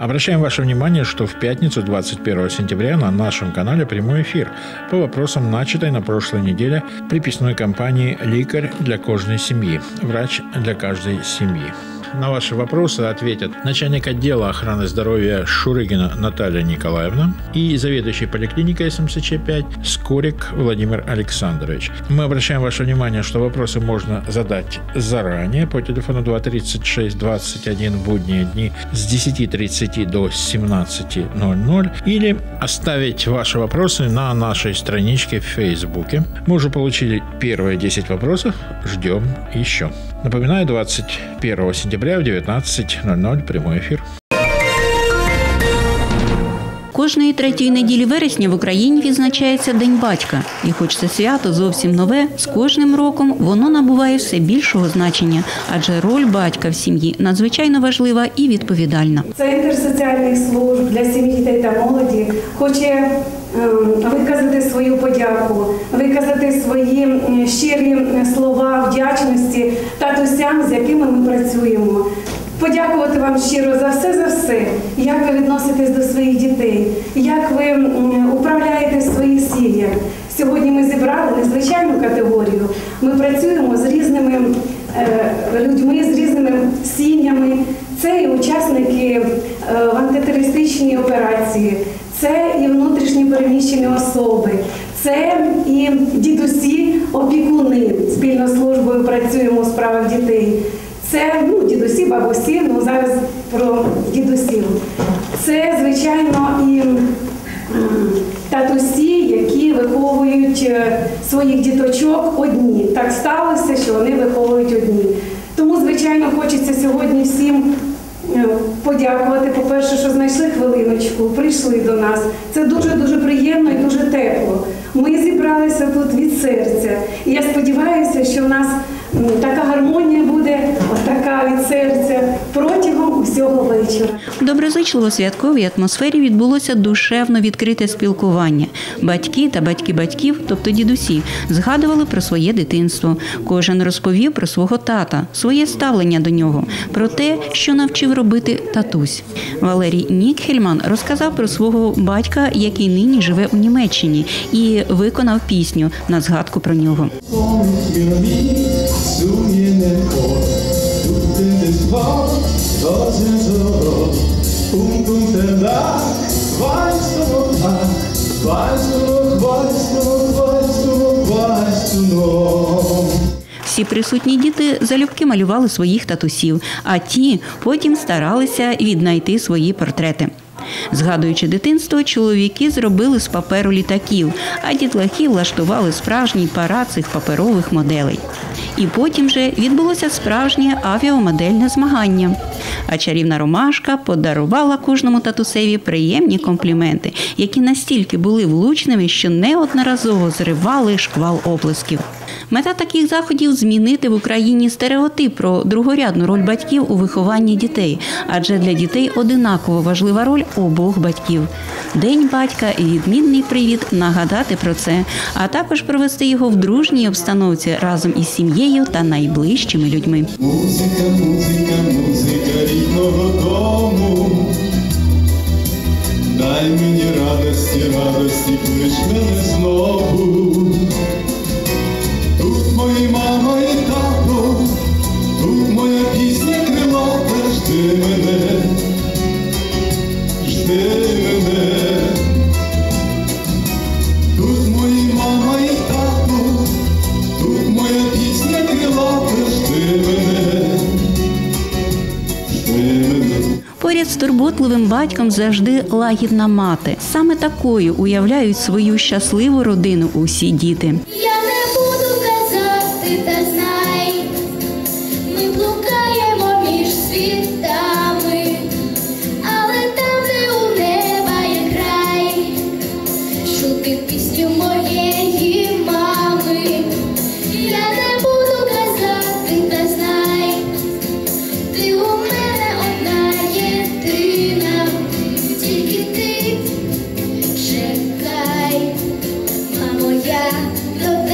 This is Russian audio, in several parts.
Обращаем ваше внимание, что в пятницу 21 сентября на нашем канале прямой эфир по вопросам начатой на прошлой неделе приписной кампании «Лекарь для кожной семьи. Врач для каждой семьи». На ваши вопросы ответят начальник отдела охраны здоровья Шурыгина Наталья Николаевна и заведующий поликлиникой СМСЧ-5 Скорик Владимир Александрович. Мы обращаем ваше внимание, что вопросы можно задать заранее по телефону 236-21 в будние дни с 10:30 до 17:00 или оставить ваши вопросы на нашей страничке в Фейсбуке. Мы уже получили первые 10 вопросов, ждем еще. Напоминаю, 21 сентября в 19:00 прямой ефір. Кожної третьої неділі вересня в Україні відзначається День батька. І хоч це свято зовсім нове, з кожним роком воно набуває все більшого значення, адже роль батька в сім'ї надзвичайно важлива і відповідальна. Центр соціальних служб для сім'ї, дітей та молоді хоче виказати свою подяку, виказати свої щирі слова вдячності татусям, з якими ми працюємо. Подякувати вам щиро за все, як ви відноситесь до своїх дітей, як ви управляєте свої сім'ї. Сьогодні ми зібрали незвичайну категорію. Ми працюємо з різними людьми, з різними сім'ями. Це і учасники в антитерористичній операції, це і внутрішньо переміщені особи, це і дідусі, опікуни. Спільно з службою працюємо у справах дітей. Це дідусі, бабусі, зараз про дідусів. Це, звичайно, і татусі, які виховують своїх діточок одні. Так сталося, що вони виховують одні. Тому, звичайно, хочеться сьогодні всім подякувати, по-перше, що знайшли хвилиночку, прийшли до нас. Це дуже-дуже приємно і дуже тепло. Ми зібралися тут від серця. І я сподіваюся, що в нас така гармонія буде, така від серця, протягом усього вечора. В доброзичливо-святковій атмосфері відбулося душевно відкрите спілкування. Батьки та батьки батьків, тобто дідусі, згадували про своє дитинство. Кожен розповів про свого тата, своє ставлення до нього, про те, що навчив робити татусь. Валерій Нікхельман розказав про свого батька, який нині живе у Німеччині, і виконав пісню на згадку про нього. Всі присутні діти залюбки малювали своїх татусів, а ті потім старалися віднайти свої портрети. Згадуючи дитинство, чоловіки зробили з паперу літаків, а дітлахи влаштували справжній парад цих паперових моделей. І потім же відбулося справжнє авіамодельне змагання. А чарівна Ромашка подарувала кожному татусеві приємні компліменти, які настільки були влучними, що неодноразово зривали шквал оплесків. Мета таких заходів – змінити в Україні стереотип про другорядну роль батьків у вихованні дітей, адже для дітей одинаково важлива роль обох батьків. День батька – відмінний привід нагадати про це, а також провести його в дружній обстановці разом із сім'єю та найближчими людьми. Музика, музика, музика рідного дому. Дай мені радості, радості, клич мене знову. Тут мої мама і тато, тут моя пісня крилата, жди мене, жди мене. Тут мої мама і тато, тут моя пісня крилата, жди мене, жди мене. Поряд з турботливим батьком завжди лагідна мати. Саме такою уявляють свою щасливу родину усі діти. Я не буду казати, та знай, ми блукаємо між світами, але там, де у неба є край, чути пісню моєї мами. Я не буду казати, та знай, ти у мене одна єдина, тільки ти чекай, мамо, я до тебе.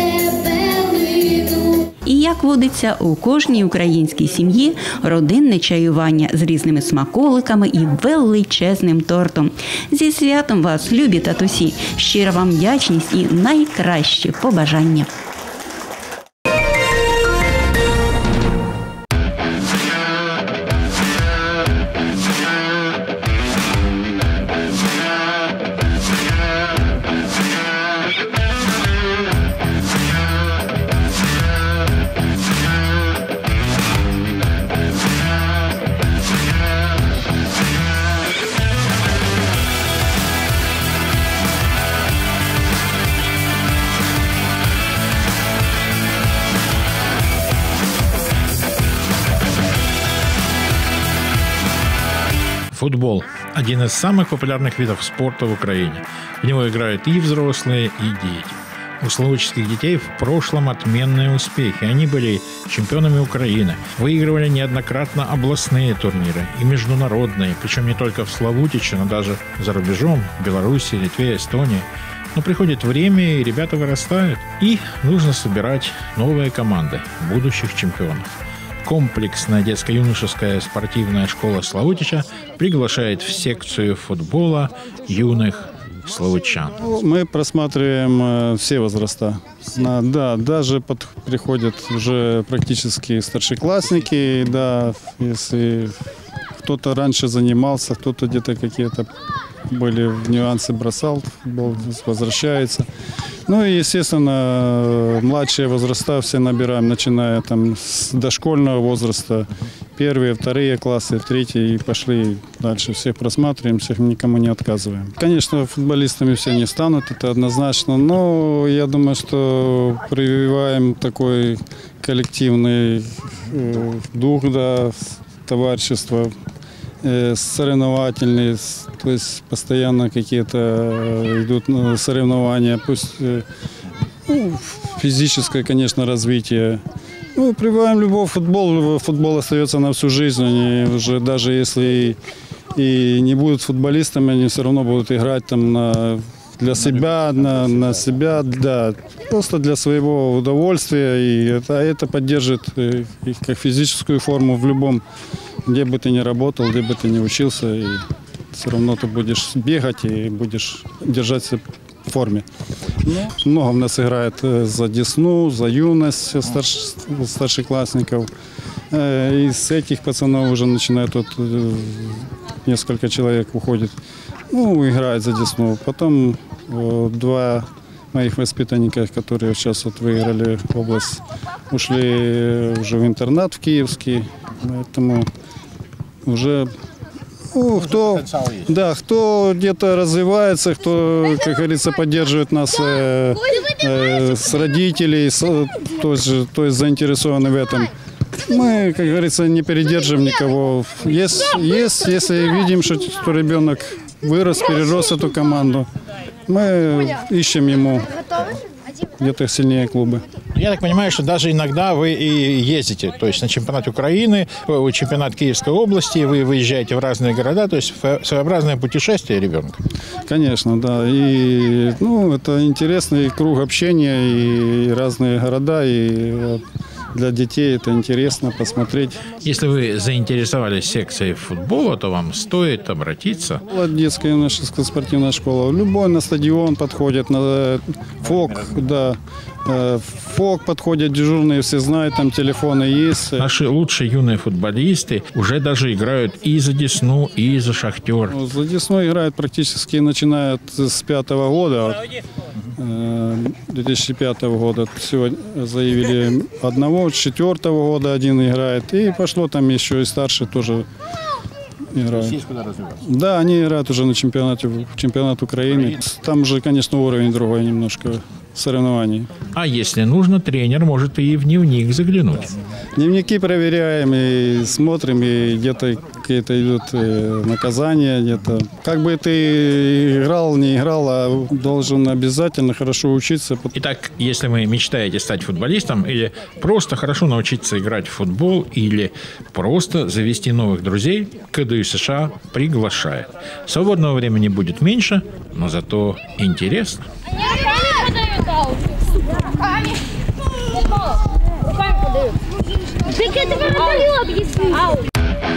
як водиться, у кожній українській сім'ї родинне чаювання з різними смаколиками і величезним тортом. Зі святом вас, любі татусі! Щира вам вдячність і найкращі побажання! Футбол – один из самых популярных видов спорта в Украине. В него играют и взрослые, и дети. У словутичских детей в прошлом отменные успехи. Они были чемпионами Украины, выигрывали неоднократно областные турниры и международные, причем не только в Славутиче, но даже за рубежом, в Беларуси, Литве, Эстонии. Но приходит время, и ребята вырастают, и нужно собирать новые команды будущих чемпионов. Комплексная детско-юношеская спортивная школа Славутича приглашает в секцию футбола юных славутчан. Мы просматриваем все возраста. Да, даже приходят уже практически старшеклассники. Да, если кто-то раньше занимался, кто-то где-то какие-то были нюансы бросал, футбол возвращается. Ну и, естественно, младшие возраста все набираем, начиная там с дошкольного возраста. Первые, вторые классы, третьи и пошли дальше. Всех просматриваем, всех никому не отказываем. Конечно, футболистами все не станут, это однозначно. Но я думаю, что прививаем такой коллективный дух, да, товарищества, соревновательные, то есть постоянно какие-то идут соревнования, пусть физическое, конечно, развитие. Ну, прививаем любовь в футбол, футбол остается на всю жизнь, они уже даже если и не будут футболистами, они все равно будут играть там для себя, на себя, да, просто для своего удовольствия, и это поддержит их как физическую форму в любом, где бы ты ни работал, где бы ты ни учился, и все равно ты будешь бегать и будешь держаться в форме. Много у нас играет за Десну, за юность старшеклассников. Из этих пацанов уже начинают, несколько человек уходит, играют за Десну. Потом два моих воспитанника, которые сейчас выиграли область, ушли уже в интернат в Киевский. Поэтому уже кто где-то развивается, кто, как говорится, поддерживает нас с родителей, то есть заинтересованы в этом. Мы, как говорится, не передержим никого. Если видим, что ребенок вырос, перерос эту команду, мы ищем ему где-то сильнее клубы. Я так понимаю, что даже иногда вы и ездите, то есть на чемпионат Украины, чемпионат Киевской области, вы выезжаете в разные города, то есть своеобразное путешествие ребенка. Конечно, да. И это интересный круг общения, и разные города, и для детей это интересно посмотреть. Если вы заинтересовались секцией футбола, то вам стоит обратиться. Детская юношеская спортивная школа. Любой на стадион подходит, на ФОК, да. ФОК подходят, дежурные все знают, там телефоны есть. Наши лучшие юные футболисты уже даже играют и за Десну, и за Шахтер. За Десну играют практически начиная с 2005 года. 2005 года сегодня заявили одного, с 2004 года один играет. И пошло там еще и старшие тоже играют. Да, они играют уже на чемпионат Украины. Там же, конечно, уровень другой немножко соревнований. А если нужно, тренер может и в дневник заглянуть. Дневники проверяем и смотрим, и где-то какие-то идут наказания, где-то. Как бы ты играл, не играл, а должен обязательно хорошо учиться. Итак, если вы мечтаете стать футболистом, или просто хорошо научиться играть в футбол, или просто завести новых друзей, КДЮ США приглашает. Свободного времени будет меньше, но зато интересно. Руками. Руками. Так это вертолет, если...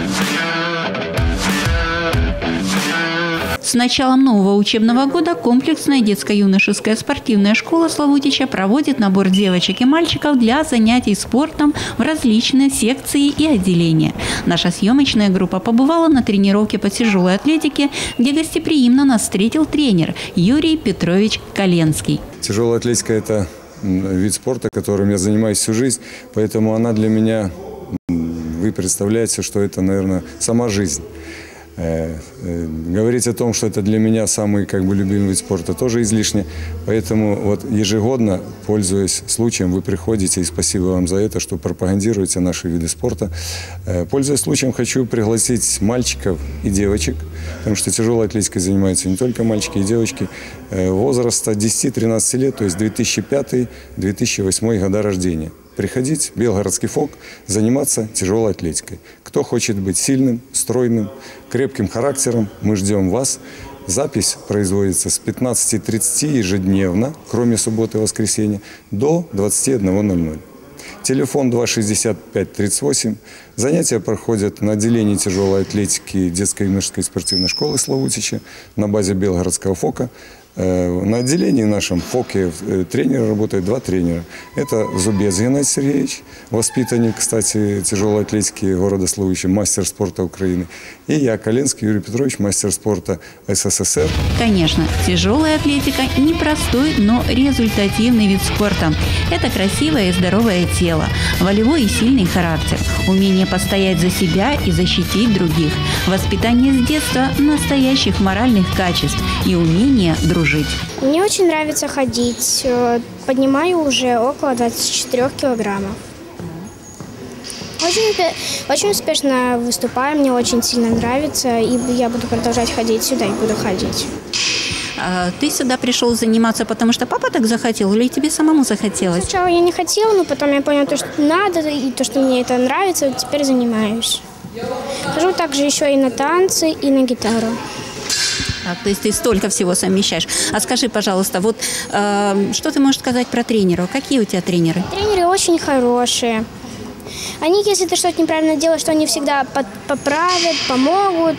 С началом нового учебного года комплексная детско-юношеская спортивная школа Славутича проводит набор девочек и мальчиков для занятий спортом в различные секции и отделения. Наша съемочная группа побывала на тренировке по тяжелой атлетике, где гостеприимно нас встретил тренер Юрий Петрович Коленский. Тяжелая атлетика – это вид спорта, которым я занимаюсь всю жизнь, поэтому она для меня, вы представляете, что это, наверное, сама жизнь. Говорить о том, что это для меня самый любимый вид спорта, тоже излишне. Поэтому вот ежегодно, пользуясь случаем, вы приходите, и спасибо вам за это, что пропагандируете наши виды спорта. Пользуясь случаем, хочу пригласить мальчиков и девочек, потому что тяжелой атлетикой занимаются не только мальчики и девочки, возраста 10-13 лет, то есть 2005-2008 года рождения. Приходить в Белгородский ФОК, заниматься тяжелой атлетикой. Кто хочет быть сильным, стройным, крепким характером, мы ждем вас. Запись производится с 15:30 ежедневно, кроме субботы и воскресенья, до 21:00. Телефон 265-38. Занятия проходят на отделении тяжелой атлетики детско-юношеской спортивной школы Славутича на базе Белгородского ФОКа. На отделении нашем ФОКе тренеры работают 2 тренера. Это Зубец Геннадий Сергеевич, воспитанник, кстати, тяжелой атлетики города Славутича, мастер спорта Украины. И я, Коленский Юрий Петрович, мастер спорта СССР. Конечно, тяжелая атлетика – непростой, но результативный вид спорта. Это красивое и здоровое тело, волевой и сильный характер, умение постоять за себя и защитить других, воспитание с детства настоящих моральных качеств и умение дружить. Мне очень нравится ходить. Поднимаю уже около 24 килограммов. Очень успешно выступаю, мне очень сильно нравится. И я буду продолжать ходить сюда и буду ходить. Ты сюда пришел заниматься, потому что папа так захотел, или тебе самому захотелось? Сначала я не хотела, но потом я поняла, что надо, и то, что мне это нравится, вот теперь занимаюсь. Хожу также еще и на танцы, и на гитару. То есть ты столько всего совмещаешь. А скажи, пожалуйста, вот что ты можешь сказать про тренеров? Какие у тебя тренеры? Тренеры очень хорошие. Они, если ты что-то неправильно делаешь, что они всегда поправят, помогут.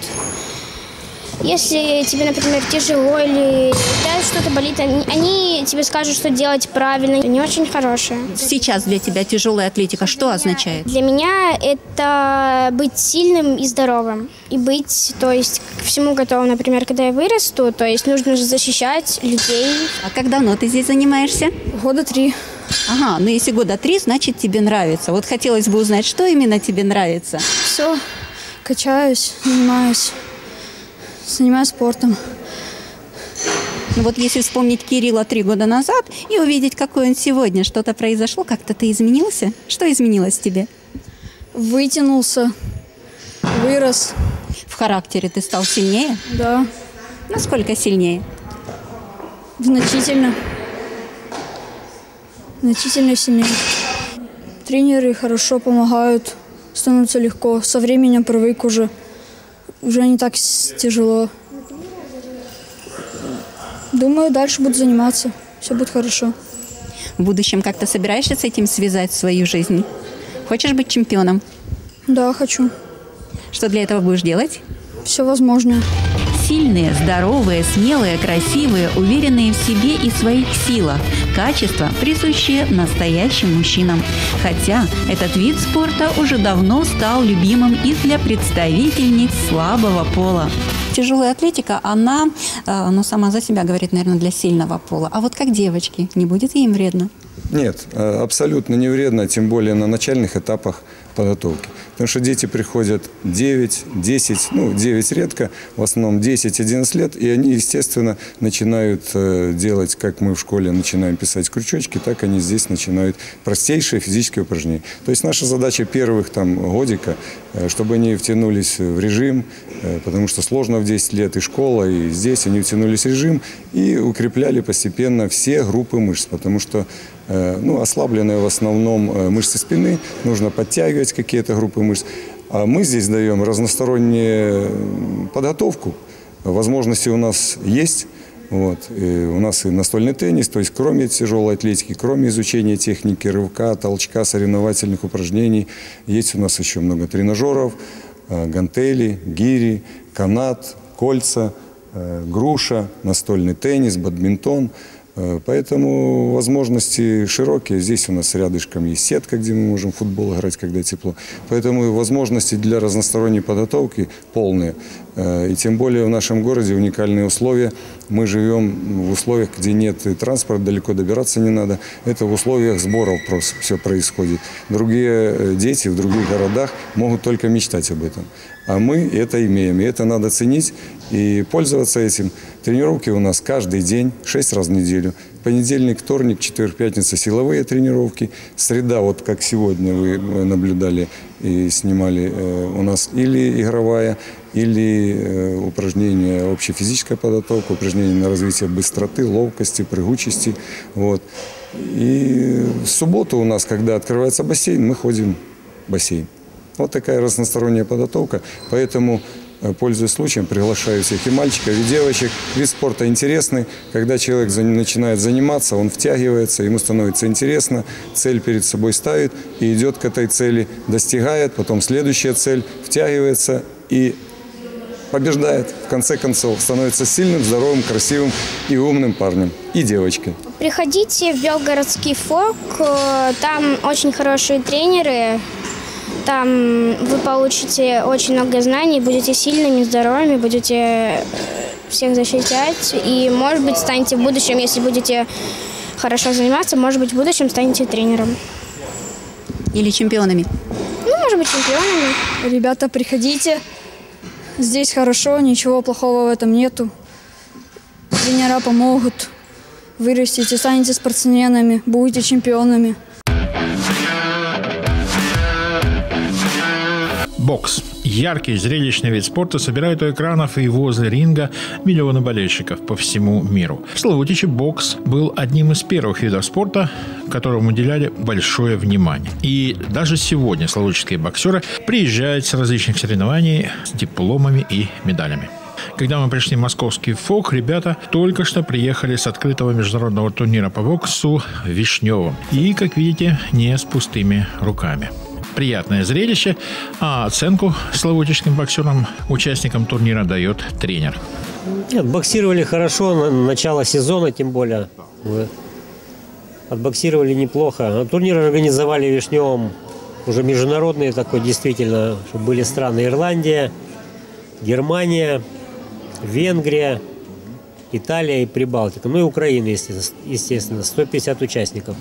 Если тебе, например, тяжело или что-то болит, они тебе скажут, что делать правильно. Они очень хорошие. Сейчас для тебя тяжелая атлетика что означает? Для меня это быть сильным и здоровым. И быть, то есть, ко всему готовым. Например, когда я вырасту, то есть нужно же защищать людей. А как давно ты здесь занимаешься? 3 года. Ага, ну если 3 года, значит тебе нравится. Вот хотелось бы узнать, что именно тебе нравится? Все, качаюсь, занимаюсь спортом. Ну вот если вспомнить Кирилла 3 года назад и увидеть, какой он сегодня, что-то произошло, как-то ты изменился? Что изменилось в тебе? Вытянулся, вырос. В характере ты стал сильнее? Да. Насколько сильнее? Значительно. Значительно сильнее. Тренеры хорошо помогают, становится легко. Со временем привык уже. Уже не так тяжело. Думаю, дальше буду заниматься. Все будет хорошо. В будущем как-то собираешься с этим связать свою жизнь? Хочешь быть чемпионом? Да, хочу. Что для этого будешь делать? Все возможное. Сильные, здоровые, смелые, красивые, уверенные в себе и своих силах. Качества, присущие настоящим мужчинам. Хотя этот вид спорта уже давно стал любимым и для представительниц слабого пола. Тяжелая атлетика, она сама за себя говорит, наверное, для сильного пола. А вот как девочки, не будет им вредно? Нет, абсолютно не вредно, тем более на начальных этапах подготовки. Потому что дети приходят 9, 10, 9 редко, в основном 10-11 лет, и они, естественно, начинают делать, как мы в школе начинаем писать крючочки, так они здесь начинают простейшие физические упражнения. То есть наша задача первых годика, чтобы они втянулись в режим, потому что сложно в 10 лет и школа, и здесь они втянулись в режим и укрепляли постепенно все группы мышц, потому что ослабленные в основном мышцы спины, нужно подтягивать какие-то группы мышц. А мы здесь даем разностороннюю подготовку. Возможности у нас есть. Вот. И у нас и настольный теннис, то есть кроме тяжелой атлетики, кроме изучения техники рывка, толчка, соревновательных упражнений, есть у нас еще много тренажеров, гантели, гири, канат, кольца, груша, настольный теннис, бадминтон. Поэтому возможности широкие. Здесь у нас рядышком есть сетка, где мы можем в футбол играть, когда тепло. Поэтому возможности для разносторонней подготовки полные. И тем более в нашем городе уникальные условия. Мы живем в условиях, где нет транспорта, далеко добираться не надо. Это в условиях сборов просто все происходит. Другие дети в других городах могут только мечтать об этом. А мы это имеем, и это надо ценить и пользоваться этим. Тренировки у нас каждый день, 6 раз в неделю. Понедельник, вторник, четверг, пятница – силовые тренировки. Среда, вот как сегодня вы наблюдали и снимали, у нас или игровая, или упражнения общей физической подготовки, упражнения на развитие быстроты, ловкости, прыгучести. Вот. И в субботу у нас, когда открывается бассейн, мы ходим в бассейн. Вот такая разносторонняя подготовка, поэтому, пользуясь случаем, приглашаю всех и мальчиков, и девочек. Вид спорта интересный. Когда человек начинает заниматься, он втягивается, ему становится интересно, цель перед собой ставит и идет к этой цели, достигает, потом следующая цель, втягивается и побеждает. В конце концов, становится сильным, здоровым, красивым и умным парнем и девочкой. Приходите в Белгородский ФОК, там очень хорошие тренеры. Там вы получите очень много знаний, будете сильными, здоровыми, будете всех защищать. И, может быть, станете в будущем, если будете хорошо заниматься, может быть, в будущем станете тренером. Или чемпионами. Ну, может быть, чемпионами. Ребята, приходите. Здесь хорошо, ничего плохого в этом нету. Тренера помогут. Вырастите, станете спортсменами, будете чемпионами. Бокс. Яркий, зрелищный вид спорта собирает у экранов и возле ринга миллионы болельщиков по всему миру. В Славутиче бокс был одним из первых видов спорта, которому уделяли большое внимание. И даже сегодня славутичские боксеры приезжают с различных соревнований с дипломами и медалями. Когда мы пришли в московский ФОК, ребята только что приехали с открытого международного турнира по боксу в Вишневом. И, как видите, не с пустыми руками. Приятное зрелище, а оценку славутичским боксерам, участникам турнира, дает тренер. Нет, боксировали хорошо, начало сезона тем более. Отбоксировали неплохо. Турнир организовали в Вишневом уже международный такой, действительно, чтобы были страны: Ирландия, Германия, Венгрия, Италия и Прибалтика. Ну и Украина, естественно, 150 участников.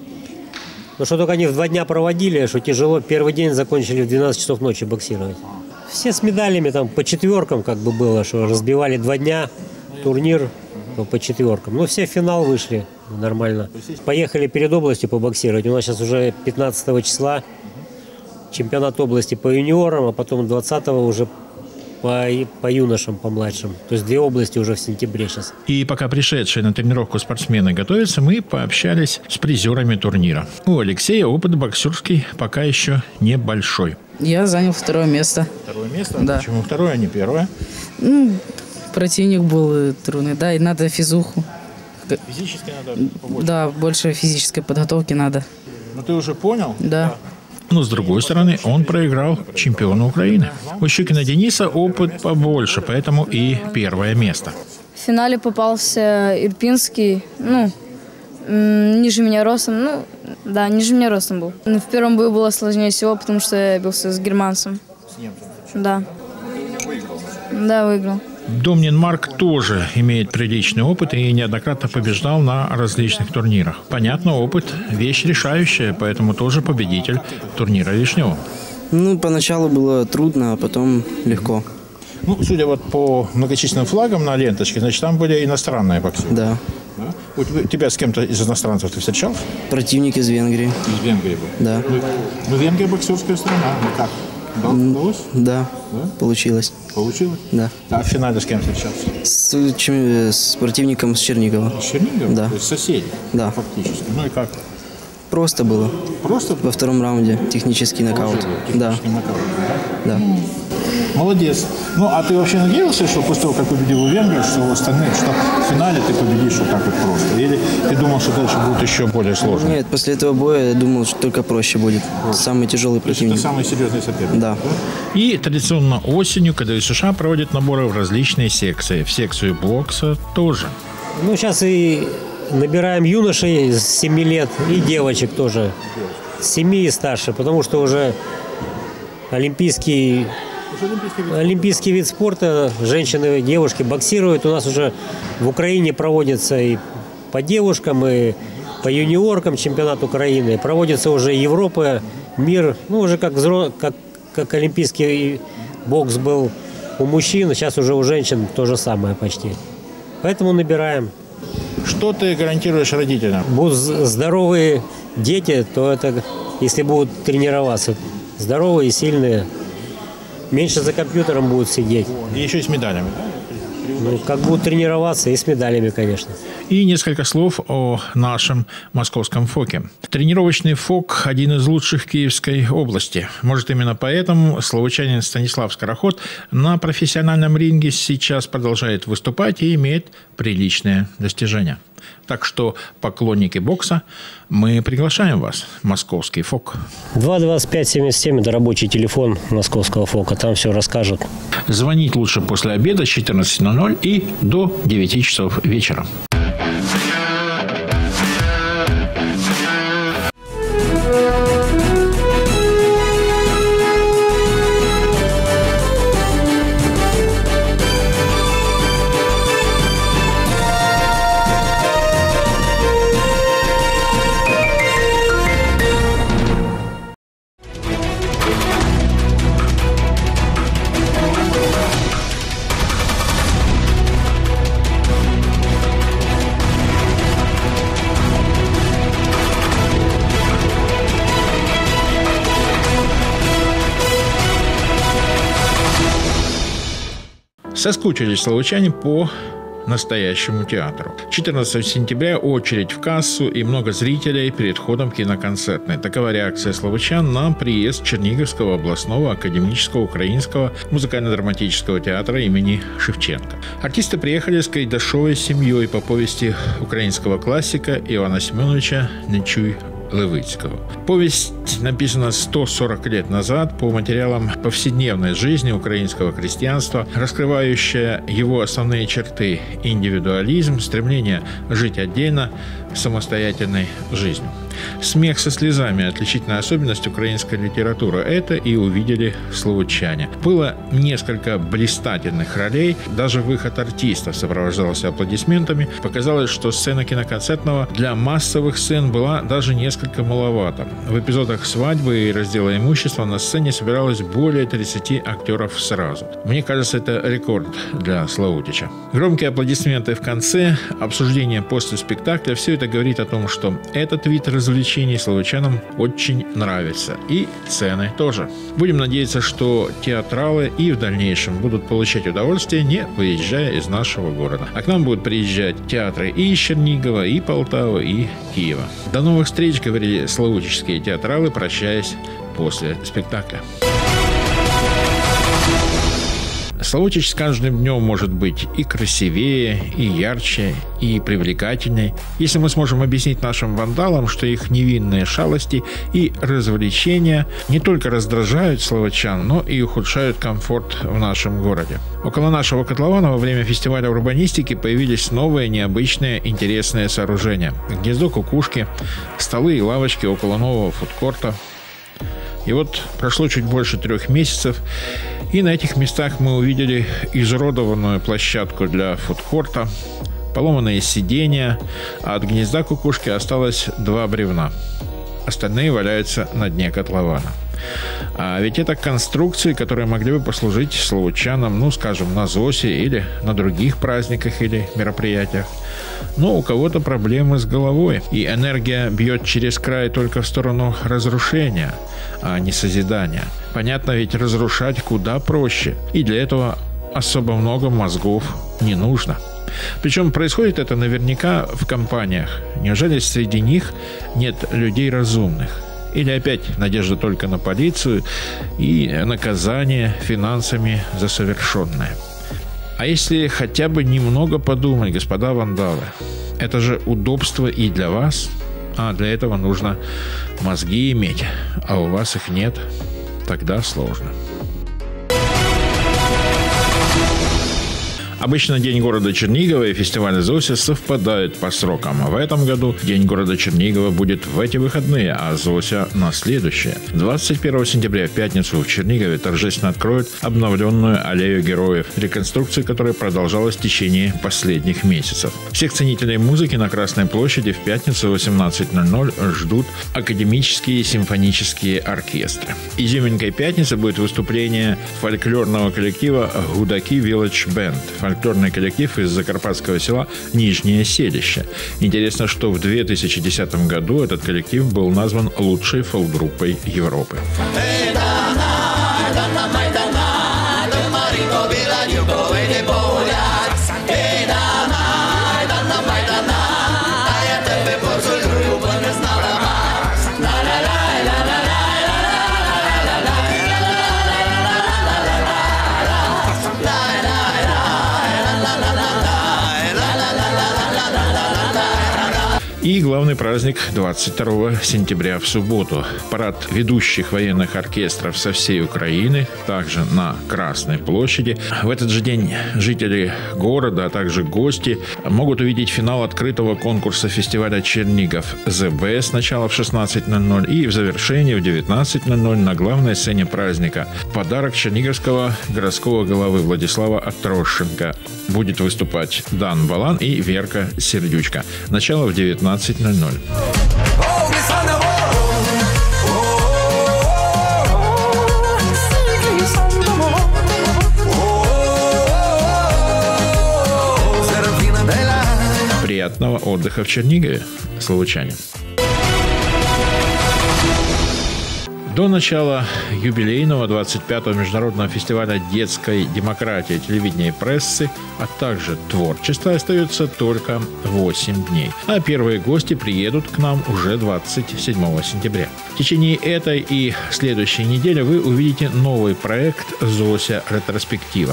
Но что только они в 2 дня проводили, что тяжело. Первый день закончили в 12 часов ночи боксировать. Все с медалями, там по четверкам как бы было, что разбивали 2 дня турнир по четверкам. Ну все в финал вышли нормально. Поехали перед областью побоксировать. У нас сейчас уже 15 числа чемпионат области по юниорам, а потом 20-го уже по юношам, по младшим. То есть 2 области уже в сентябре сейчас. И пока пришедшие на тренировку спортсмены готовятся, мы пообщались с призерами турнира. У Алексея опыт боксерский пока еще небольшой. Я занял 2 место. 2 место? Да. Почему 2, а не 1? Ну, противник был трудный, да, и надо физуху. Физически надо побольше? Да, больше физической подготовки надо. Ну ты уже понял? Да. Но, с другой стороны, он проиграл чемпиону Украины. У Щукина Дениса опыт побольше, поэтому и 1 место. В финале попался Ирпинский, ниже меня ростом, ниже меня ростом был. В первом бою было сложнее всего, потому что я бился с германцем. С немцем? Да. Да, выиграл. Домнин Марк тоже имеет приличный опыт и неоднократно побеждал на различных турнирах. Понятно, опыт – вещь решающая, поэтому тоже победитель турнира Вишневого. Поначалу было трудно, а потом легко. Судя по многочисленным флагам на ленточке, значит, там были иностранные боксеры. Да. У тебя с кем-то из иностранцев ты встречал? Противник из Венгрии. Из Венгрии был? Да. Венгрия боксерская страна. Как? Удалось? Да, получилось. Получилось? Да. А в финале с кем встречался? С противником с Чернигова. С Черниговым? Да. То есть соседи? Да. Фактически. Ну и как? просто было. Просто? Во втором раунде технический нокаут. Да. Да. Молодец. Ну, а ты вообще надеялся, что после того, как победил у венгров, что у остальных, что в финале ты победишь вот так вот просто? Или ты думал, что дальше будет еще более сложно? Нет, после этого боя я думал, что только проще будет. Самый тяжелый противник. Это самый серьезный соперник? Да. И традиционно осенью КДВ США проводит наборы в различные секции. В секцию бокса тоже. Ну, сейчас и набираем юношей с 7 лет и девочек тоже. С 7 и старше, потому что уже олимпийский вид спорта, женщины и девушки боксируют. У нас уже в Украине проводится и по девушкам, и по юниоркам чемпионат Украины. Проводится уже Европа, мир. Ну, уже как олимпийский бокс был у мужчин, сейчас уже у женщин то же самое почти. Поэтому набираем. Что ты гарантируешь родителям? Будут здоровые дети, то это, если будут тренироваться, здоровые, сильные, меньше за компьютером будут сидеть. И еще и с медалями, да? Ну, как будут тренироваться, и с медалями, конечно. И несколько слов о нашем московском ФОКе. Тренировочный ФОК – один из лучших в Киевской области. Может, именно поэтому словачанин Станислав Скороход на профессиональном ринге сейчас продолжает выступать и имеет приличные достижения. Так что, поклонники бокса, мы приглашаем вас в московский ФОК. 225-77 – это рабочий телефон московского ФОКа, там все расскажут. Звонить лучше после обеда с 14:00 и до 9 часов вечера. Соскучились словачане по настоящему театру. 14 сентября очередь в кассу и много зрителей перед входом в киноконцертный. Такова реакция словачан на приезд Черниговского областного академического украинского музыкально-драматического театра имени Шевченко. Артисты приехали с кайдашовой семьей по повести украинского классика Ивана Семеновича «Не чуй Левицкого». Повесть написана 140 лет назад по материалам повседневной жизни украинского крестьянства, раскрывающая его основные черты – индивидуализм, стремление жить отдельно, самостоятельной жизнью. Смех со слезами – отличительная особенность украинской литературы. Это и увидели словачане. Было несколько блистательных ролей. Даже выход артистов сопровождался аплодисментами. Показалось, что сцена киноконцертного для массовых сцен была даже несколько маловато. В эпизодах свадьбы и раздела имущества на сцене собиралось более 30 актеров сразу. Мне кажется, это рекорд для Славутича. Громкие аплодисменты в конце, обсуждение после спектакля – все это говорит о том, что этот вид развлечений словачанам очень нравится. И цены тоже. Будем надеяться, что театралы и в дальнейшем будут получать удовольствие, не выезжая из нашего города. А к нам будут приезжать театры и из Чернигова, и Полтавы, и Киева. До новых встреч, говорили славутические театралы, прощаясь после спектакля. Славутич с каждым днем может быть и красивее, и ярче, и привлекательней, если мы сможем объяснить нашим вандалам, что их невинные шалости и развлечения не только раздражают словачан, но и ухудшают комфорт в нашем городе. Около нашего котлована во время фестиваля урбанистики появились новые, необычные, интересные сооружения. Гнездо кукушки, столы и лавочки около нового фудкорта. И вот прошло чуть больше 3 месяцев, и на этих местах мы увидели изуродованную площадку для фудкорта, поломанные сиденья, а от гнезда кукушки осталось 2 бревна. Остальные валяются на дне котлована. А ведь это конструкции, которые могли бы послужить славутчанам, ну, скажем, на ЗОСе или на других праздниках или мероприятиях. Но у кого-то проблемы с головой, и энергия бьет через край только в сторону разрушения, а не созидания. Понятно, ведь разрушать куда проще, и для этого особо много мозгов не нужно. Причем происходит это наверняка в компаниях. Неужели среди них нет людей разумных? Или опять надежда только на полицию и наказание финансами за совершенное? А если хотя бы немного подумать, господа вандалы, это же удобство и для вас, а для этого нужно мозги иметь, а у вас их нет, тогда сложно. Обычно День города Чернигова и фестиваль «Зося» совпадают по срокам. В этом году День города Чернигова будет в эти выходные, а «Зося» на следующее. 21 сентября в пятницу в Чернигове торжественно откроют обновленную аллею героев, реконструкция которой продолжалась в течение последних месяцев. Всех ценителей музыки на Красной площади в пятницу в 18:00 ждут академические симфонические оркестры. Изюминкой пятницы будет выступление фольклорного коллектива «Гудаки Village Band». Фольклорный коллектив из закарпатского села Нижнее Селище. Интересно, что в 2010 году этот коллектив был назван лучшей фолк-группой Европы. И главный праздник 22 сентября в субботу. Парад ведущих военных оркестров со всей Украины, также на Красной площади. В этот же день жители города, а также гости могут увидеть финал открытого конкурса фестиваля «Чернигов ЗБ» сначала в 16:00 и в завершении в 19:00 на главной сцене праздника. Подарок черниговского городского головы Владислава Атрошенко. Будет выступать Дан Балан и Верка Сердючка. Начало в 19:00. Приятного отдыха в Чернигове, словучане. До начала юбилейного 25-го международного фестиваля детской демократии, телевидения и прессы, а также творчества остается только 8 дней. А первые гости приедут к нам уже 27 сентября. В течение этой и следующей недели вы увидите новый проект «Зося. Ретроспектива».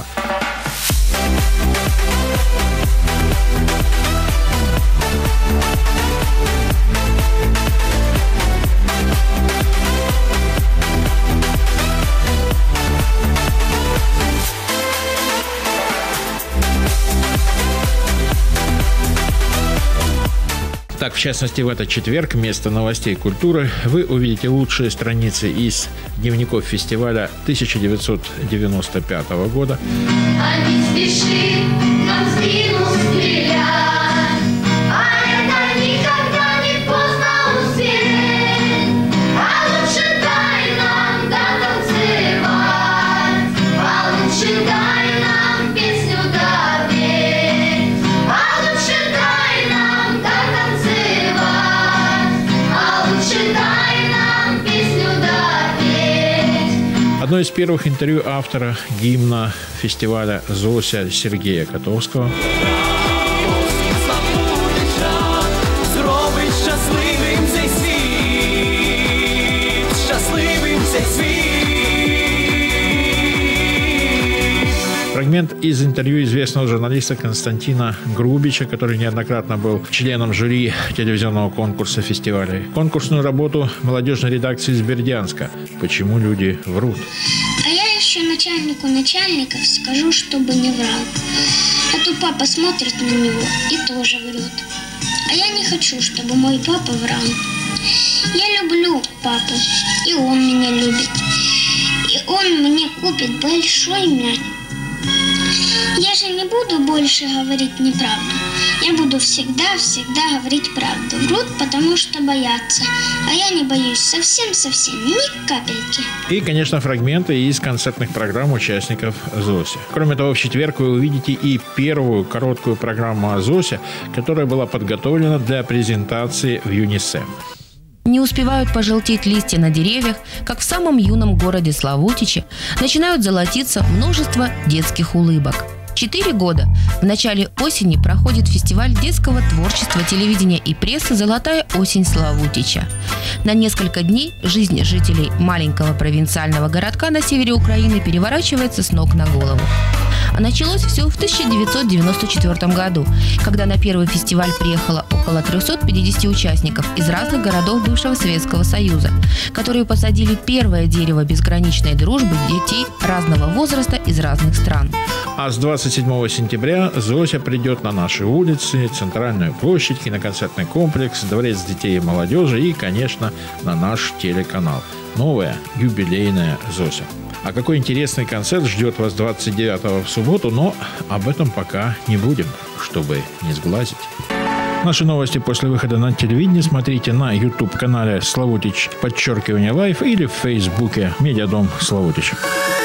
Так, в частности, в этот четверг вместо новостей культуры вы увидите лучшие страницы из дневников фестиваля 1995 года. А не спеши, нам спину стрелять, а это никогда не поздно успеть, а лучше дай нам дотанцевать, а лучше дай нам песню допеть, а лучше дай нам дотанцевать. Одно из первых интервью автора гимна фестиваля «Зося» Сергея Котовского. Фрагмент из интервью известного журналиста Константина Грубича, который неоднократно был членом жюри телевизионного конкурса фестиваля. Конкурсную работу молодежной редакции из Бердянска. Почему люди врут? А я еще начальнику начальников скажу, чтобы не врал. А то папа смотрит на него и тоже врет. А я не хочу, чтобы мой папа врал. Я люблю папу, и он меня любит. И он мне купит большой мяч. Я же не буду больше говорить неправду. Я буду всегда говорить правду. Врут, потому что боятся. А я не боюсь совсем ни капельки. И, конечно, фрагменты из концертных программ участников «Зоси». Кроме того, в четверг вы увидите и первую короткую программу о «Зосе», которая была подготовлена для презентации в ЮНИСЕФ. Не успевают пожелтеть листья на деревьях, как в самом юном городе Славутиче начинают золотиться множество детских улыбок. 4 года в начале осени проходит фестиваль детского творчества, телевидения и прессы «Золотая осень» Славутича. На несколько дней жизнь жителей маленького провинциального городка на севере Украины переворачивается с ног на голову. А началось все в 1994 году, когда на первый фестиваль приехало около 350 участников из разных городов бывшего Советского Союза, которые посадили первое дерево безграничной дружбы детей разного возраста из разных стран. А с 27 сентября Зося придет на наши улицы, Центральную площадь, киноконцертный комплекс, Дворец детей и молодежи и, конечно, на наш телеканал. Новая юбилейная Зося. А какой интересный концерт ждет вас 29-го в субботу, но об этом пока не будем, чтобы не сглазить. Наши новости после выхода на телевидение смотрите на YouTube-канале Славутич _Лайф или в Фейсбуке Медиадом Славутич.